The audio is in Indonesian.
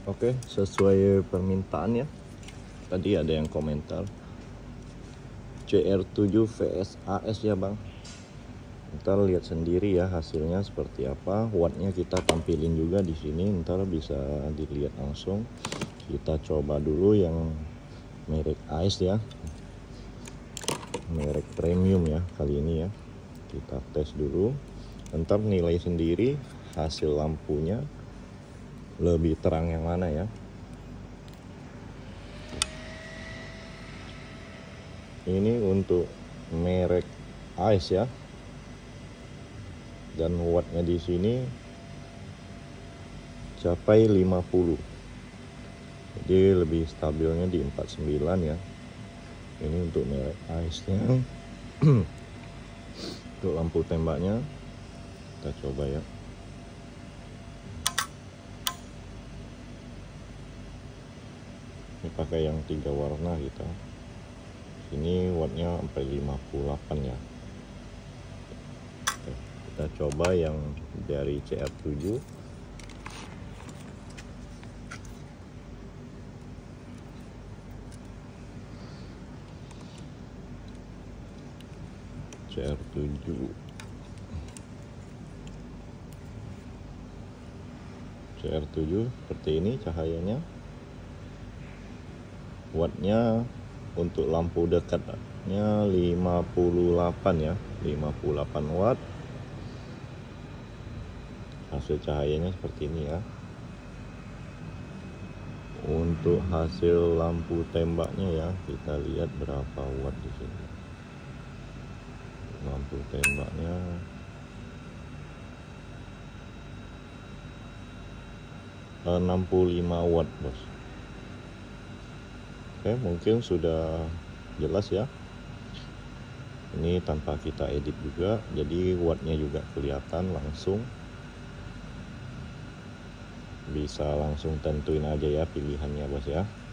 Oke, sesuai permintaan ya. Tadi ada yang komentar CR7 vs AS ya bang. Ntar lihat sendiri ya hasilnya seperti apa. Wattnya kita tampilin juga di sini. Ntar bisa dilihat langsung. Kita coba dulu yang merek AS ya, merek premium ya kali ini ya. Kita tes dulu. Ntar nilai sendiri hasil lampunya lebih terang yang mana ya. Ini untuk merek AS ya. Dan wattnya di sini capai 50. Jadi lebih stabilnya di 49 ya. Ini untuk merek AS-nya. Untuk lampu tembaknya kita coba ya. Ini pakai yang 3 warna kita. Ini wattnya sampai 58 ya. Oke, kita coba yang dari CR7. CR7 seperti ini cahayanya. Wattnya untuk lampu dekatnya 58 ya, 58 watt. Hasil cahayanya seperti ini ya. Untuk hasil lampu tembaknya ya, kita lihat berapa watt di sini. Lampu tembaknya 65 watt bos. Oke, mungkin sudah jelas ya. Ini tanpa kita edit juga, jadi wattnya juga kelihatan langsung. Bisa langsung tentuin aja ya pilihannya bos ya.